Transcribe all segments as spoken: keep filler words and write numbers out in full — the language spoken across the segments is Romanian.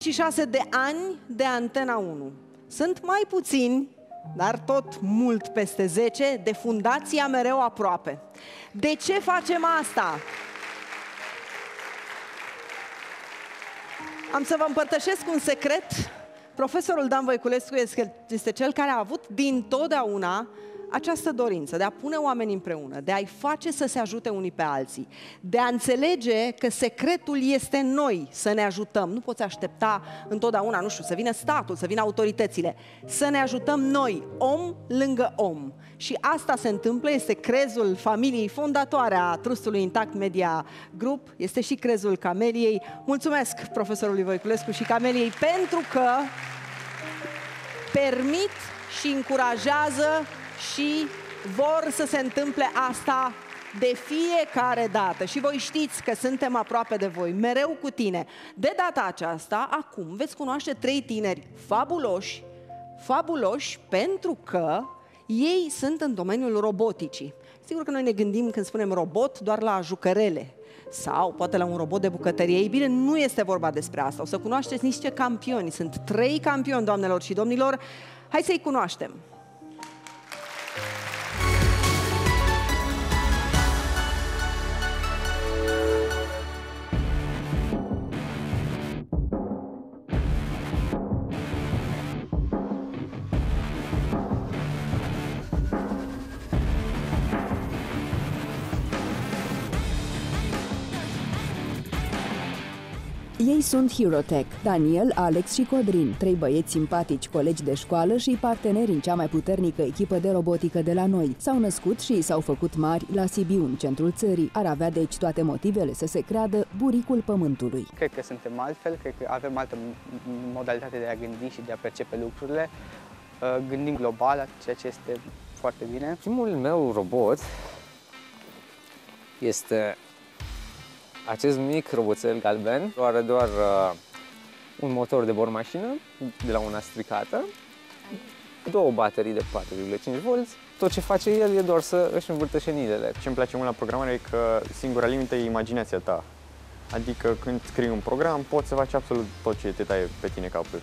și șase de ani de Antena unu. Sunt mai puțini, dar tot mult peste zece, de Fundația Mereu Aproape. De ce facem asta? Am să vă împărtășesc un secret. Profesorul Dan Voiculescu este cel care a avut dintotdeauna această dorință de a pune oamenii împreună, de a-i face să se ajute unii pe alții, de a înțelege că secretul este în noi, să ne ajutăm. Nu poți aștepta întotdeauna, nu știu, să vină statul, să vină autoritățile. Să ne ajutăm noi, om lângă om. Și asta se întâmplă, este crezul familiei fondatoare a Trustului Intact Media Group, este și crezul Cameliei. Mulțumesc profesorului Voiculescu și Cameliei pentru că permit și încurajează și vor să se întâmple asta de fiecare dată. Și voi știți că suntem aproape de voi, mereu cu tine. De data aceasta, acum veți cunoaște trei tineri fabuloși, fabuloși pentru că ei sunt în domeniul roboticii. Sigur că noi ne gândim când spunem robot doar la jucărele sau poate la un robot de bucătărie. Ei bine, nu este vorba despre asta. O să cunoașteți niște campioni. Sunt trei campioni, doamnelor și domnilor. Hai să-i cunoaștem. Ei sunt Herotech, Daniel, Alex și Codrin, trei băieți simpatici, colegi de școală și parteneri în cea mai puternică echipă de robotică de la noi. S-au născut și s-au făcut mari la Sibiu, în centrul țării. Ar avea deci toate motivele să se creadă buricul pământului. Cred că suntem altfel, cred că avem altă modalitate de a gândi și de a percepe lucrurile. Gândim global, ceea ce este foarte bine. Primul meu robot este acest mic roboțel galben. Are doar uh, un motor de bormașină de la una stricată, două baterii de patru virgulă cinci volți. Tot ce face el e doar să își învârtă șenilele. Ce îmi place mult la programare e că singura limită e imaginația ta. Adică când scrii un program, poți să faci absolut tot ce te taie pe tine capul.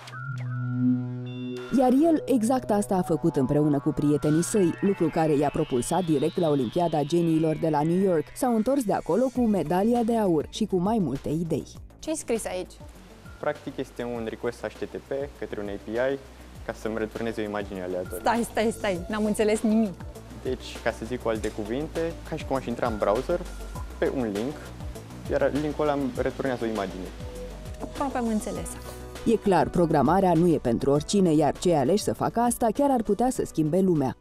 Iar el exact asta a făcut împreună cu prietenii săi, lucru care i-a propulsat direct la Olimpiada Geniilor de la New York. S-au întors de acolo cu medalia de aur și cu mai multe idei. Ce-ai scris aici? Practic este un request H T T P către un A P I ca să-mi returneze o imagine aleatorie. Stai, stai, stai, n-am înțeles nimic. Deci, ca să zic cu alte cuvinte, ca și cum aș intra în browser pe un link, iar linkul ăla îmi returnează o imagine. Aproape am înțeles. E clar, programarea nu e pentru oricine, iar cei aleși să facă asta chiar ar putea să schimbe lumea.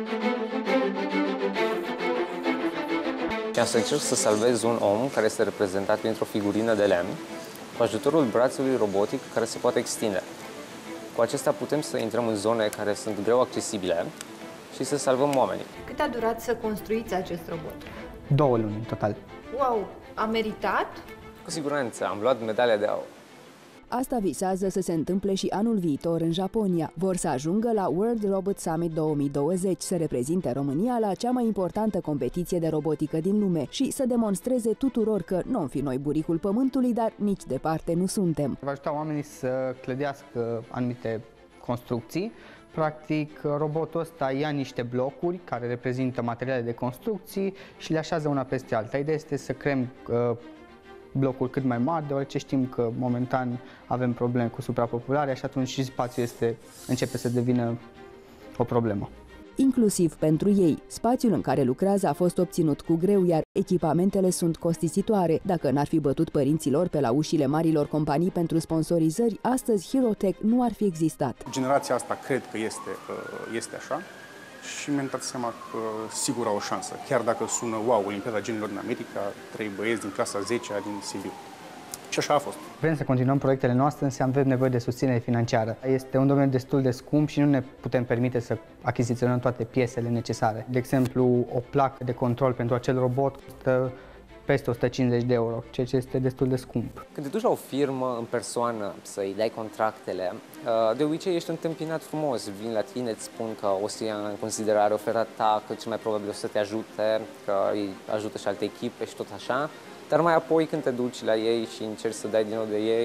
Am să încerc să salvez un om care este reprezentat printr-o figurină de lemn, cu ajutorul brațului robotic care se poate extinde. Cu acesta putem să intrăm în zone care sunt greu accesibile și să salvăm oamenii. Cât a durat să construiți acest robot? Două luni în total. Wow! A meritat? Cu siguranță, am luat medalia de aur. Asta visează să se întâmple și anul viitor în Japonia. Vor să ajungă la World Robot Summit două mii douăzeci, să reprezinte România la cea mai importantă competiție de robotică din lume și să demonstreze tuturor că nu am fi noi buricul pământului, dar nici departe nu suntem. Va ajuta oamenii să clădească anumite construcții. Practic, robotul ăsta ia niște blocuri care reprezintă materiale de construcții și le așează una peste alta. Ideea este să creăm uh, blocuri cât mai mari, deoarece știm că momentan avem probleme cu suprapopularea și atunci și spațiul este, începe să devină o problemă. Inclusiv pentru ei, spațiul în care lucrează a fost obținut cu greu, iar echipamentele sunt costisitoare. Dacă n-ar fi bătut părinților pe la ușile marilor companii pentru sponsorizări, astăzi Herotech nu ar fi existat. Generația asta cred că este, este așa și mi-am dat seama că sigur au o șansă. Chiar dacă sună, wow, Olimpiada Genilor în America, trei băieți din clasa zecea din Sibiu. Și așa a fost. Vrem să continuăm proiectele noastre, însă avem nevoie de susținere financiară. Este un domeniu destul de scump și nu ne putem permite să achiziționăm toate piesele necesare. De exemplu, o placă de control pentru acel robot costă peste o sută cincizeci de euro, ceea ce este destul de scump. Când te duci la o firmă în persoană să-i dai contractele, de obicei ești întâmpinat frumos. Vin la tine, îți spun că o să ia în considerare oferta ta, că cel mai probabil o să te ajute, că îi ajută și alte echipe și tot așa. Dar mai apoi când te duci la ei și încerci să dai din nou de ei,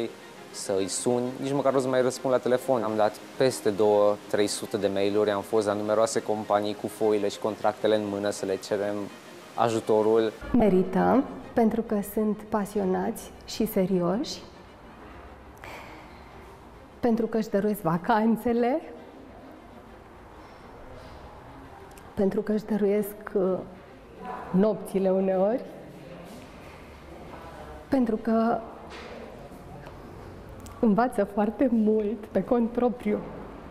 să-i suni, nici măcar nu-ți mai răspund la telefon. Am dat peste două trei sute de mail-uri, am fost la numeroase companii cu foile și contractele în mână să le cerem ajutorul. Merită, pentru că sunt pasionați și serioși, pentru că își dăruiesc vacanțele, pentru că își dăruiesc nopțile uneori, pentru că învață foarte mult pe cont propriu.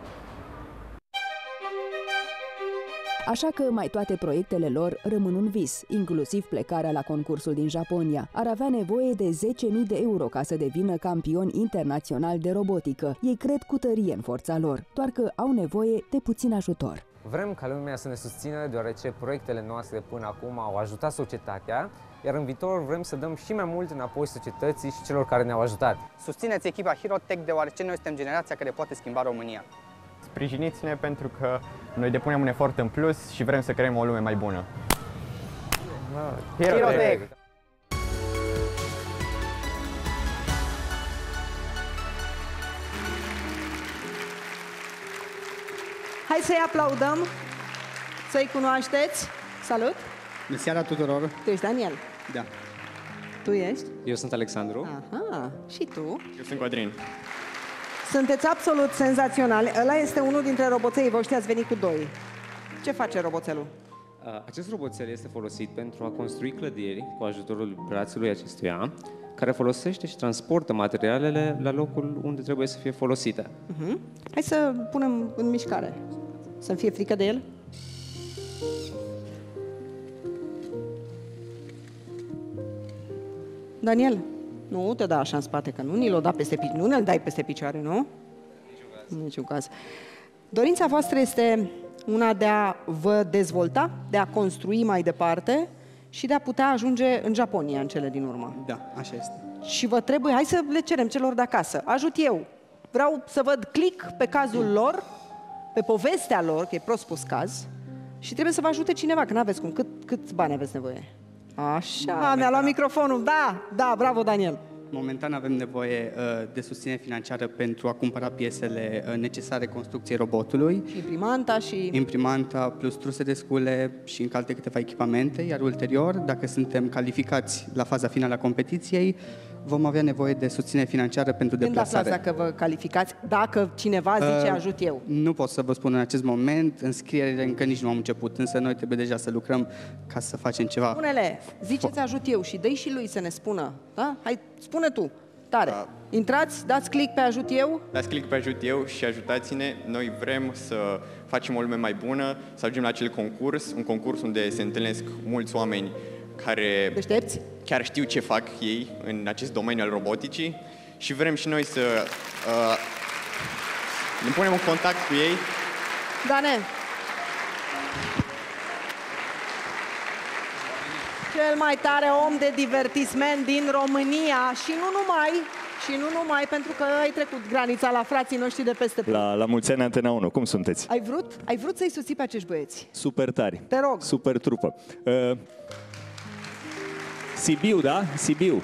Așa că mai toate proiectele lor rămân un vis, inclusiv plecarea la concursul din Japonia. Ar avea nevoie de zece mii de euro ca să devină campioni internaționali de robotică. Ei cred cu tărie în forța lor, doar că au nevoie de puțin ajutor. Vrem ca lumea să ne susțină, deoarece proiectele noastre până acum au ajutat societatea, iar în viitor vrem să dăm și mai mult înapoi societății și celor care ne-au ajutat. Susțineți echipa Hirotech, deoarece noi suntem generația care poate schimba România. Sprijiniți-ne pentru că noi depunem un efort în plus și vrem să creăm o lume mai bună. Hirotech! Hai să-i aplaudăm, să-i cunoașteți. Salut! Bună seara tuturor! Tu ești Daniel. Da. Tu ești? Eu sunt Alexandru. Aha, și tu? Eu sunt Codrin. Sunteți absolut senzaționali. Ăla este unul dintre roboței voștri, ați venit cu doi. Ce face roboțelul? Acest roboțel este folosit pentru a construi clădiri cu ajutorul brațului acestuia, care folosește și transportă materialele la locul unde trebuie să fie folosite. Uh-huh. Hai să punem în mișcare. Să-mi fie frică de el? Daniel, nu te da așa în spate, că nu ni l-o da peste picioare, nu ne-l dai peste picioare, nu? În niciun caz. Dorința voastră este una de a vă dezvolta, de a construi mai departe și de a putea ajunge în Japonia în cele din urmă. Da, așa este. Și vă trebuie, hai să le cerem celor de acasă. Ajut eu. Vreau să văd click pe cazul lor, pe povestea lor, că e prost spus caz, și trebuie să vă ajute cineva, că n-aveți cum. Cât, câți bani aveți nevoie? Așa, mi-a luat microfonul. Da, da, bravo, Daniel. Momentan avem nevoie uh, de susținere financiară pentru a cumpăra piesele uh, necesare construcției robotului. Și imprimanta și... Imprimanta plus truse de scule și încă alte câteva echipamente, iar ulterior, dacă suntem calificați la faza finală a competiției, vom avea nevoie de susținere financiară pentru Când deplasare. aflați dacă vă calificați, dacă cineva zice Uh, ajut eu? Nu pot să vă spun în acest moment, înscrierile încă nici nu am început, însă noi trebuie deja să lucrăm ca să facem ceva. Spune-le, ziceți ajut eu și dă-i și lui să ne spună, da? Hai, spune tu, tare. Da. Intrați, dați click pe ajut eu. Dați click pe ajut eu și ajutați-ne. Noi vrem să facem o lume mai bună, să ajungem la acel concurs, un concurs unde se întâlnesc mulți oameni care Deștepți? chiar știu ce fac ei în acest domeniu al roboticii și vrem și noi să uh, ne punem în contact cu ei. Dane. Cel mai tare om de divertisment din România și nu numai, și nu numai, pentru că ai trecut granița la frații noștri de peste tot. La, la mulți ani Antena unu, cum sunteți? Ai vrut? Ai vrut să-i susții pe acești băieți? Super tari. Te rog. Super trupă. Uh, Sibiu, da? Sibiu.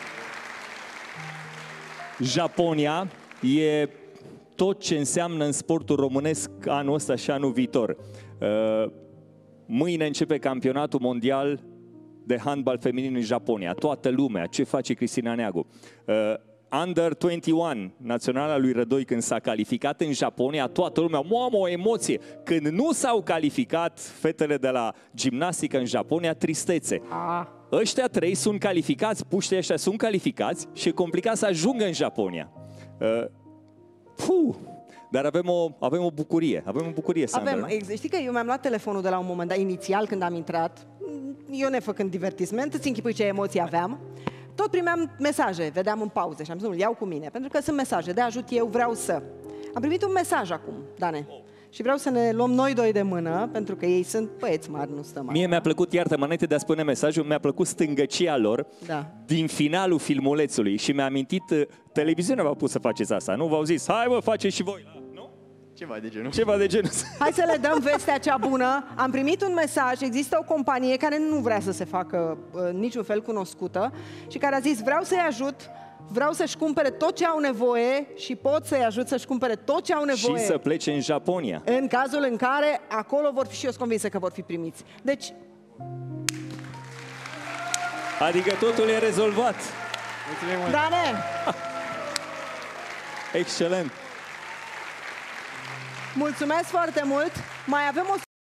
Japonia e tot ce înseamnă în sportul românesc anul ăsta și anul viitor. Uh, mâine începe campionatul mondial de handbal feminin în Japonia. Toată lumea, ce face Cristina Neagu. Uh, Under douăzeci și unu, naționala lui Rădoi, când s-a calificat în Japonia, toată lumea, mamă, o emoție. Când nu s-au calificat fetele de la gimnastică în Japonia, tristețe. Ah. Ăștia trei sunt calificați, puștii ăștia sunt calificați și e complicat să ajungă în Japonia. Uh, puh, dar avem o, avem o bucurie, avem o bucurie, Sandra. Avem, știi că eu mi-am luat telefonul de la un moment dat, inițial când am intrat, eu nefăcând divertisment, îți închipui ce emoții aveam. Tot primeam mesaje, vedeam în pauze și am zis, nu, îl iau cu mine, pentru că sunt mesaje de ajut eu, vreau să. Am primit un mesaj acum, Dane, și vreau să ne luăm noi doi de mână, pentru că ei sunt băieți mari, nu stăm Mie mi-a plăcut, iartă-mă, înainte de a spune mesajul, mi-a plăcut stângăcia lor da. din finalul filmulețului și mi-a amintit, televiziunea v-a pus să faceți asta, nu? V-au zis, hai bă, faceți și voi, nu? Ceva de genul. Ceva de genul. Hai să le dăm vestea cea bună. Am primit un mesaj, există o companie care nu vrea să se facă uh, niciun fel cunoscută și care a zis, vreau să-i ajut vreau să-și cumpere tot ce au nevoie și pot să-i ajut să-și cumpere tot ce au nevoie. Și să plece în Japonia. În cazul în care acolo vor fi, și eu sunt convinsă că vor fi primiți. Deci... Adică totul e rezolvat. Mulțumim. Dane! Excelent. Mulțumesc foarte mult! Mai avem o